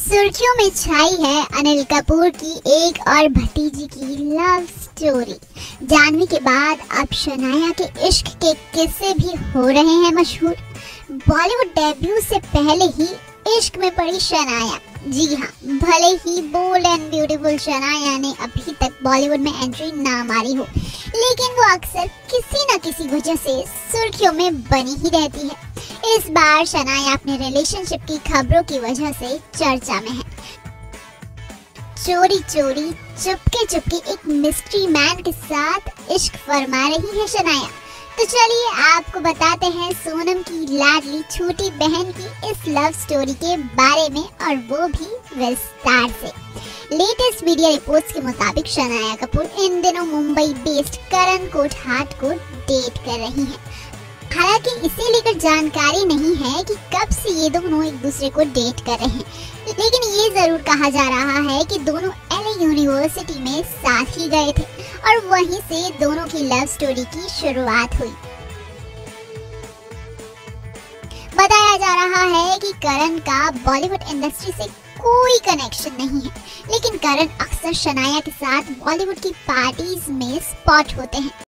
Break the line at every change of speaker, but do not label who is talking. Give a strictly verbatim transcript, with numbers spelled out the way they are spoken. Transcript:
सुर्खियों में छाई है अनिल कपूर की एक और भतीजी की लव स्टोरी। जानवी के बाद अब शनाया के इश्क के किस्से भी हो रहे हैं मशहूर। बॉलीवुड डेब्यू से पहले ही इश्क में पड़ी शनाया। जी हाँ, भले ही बोल्ड एंड ब्यूटीफुल शनाया ने अभी तक बॉलीवुड में एंट्री ना मारी हो, लेकिन वो अक्सर किसी न किसी वजह से सुर्खियों में बनी ही रहती है। इस बार शनाया अपने रिलेशनशिप की खबरों की वजह से चर्चा में है। चोरी चोरी चुपके चुपके एक मिस्ट्री मैन के साथ इश्क फरमा रही है शनाया। तो चलिए आपको बताते हैं सोनम की लाडली छोटी बहन की इस लव स्टोरी के बारे में, और वो भी विस्तार से। लेटेस्ट मीडिया रिपोर्ट्स के मुताबिक शनाया कपूर इन दिनों मुंबई बेस्ड करण कोठार को डेट कर रही हैं। हालांकि इसे लेकर जानकारी नहीं है कि कब से ये दोनों एक दूसरे को डेट कर रहे हैं, लेकिन ये जरूर कहा जा रहा है कि दोनों एलए यूनिवर्सिटी में साथ ही गए थे और वहीं से दोनों की लव स्टोरी की शुरुआत हुई। बताया जा रहा है कि करण का बॉलीवुड इंडस्ट्री से कोई कनेक्शन नहीं है, लेकिन करण अक्सर शनाया के साथ बॉलीवुड की पार्टीज में स्पॉट होते हैं।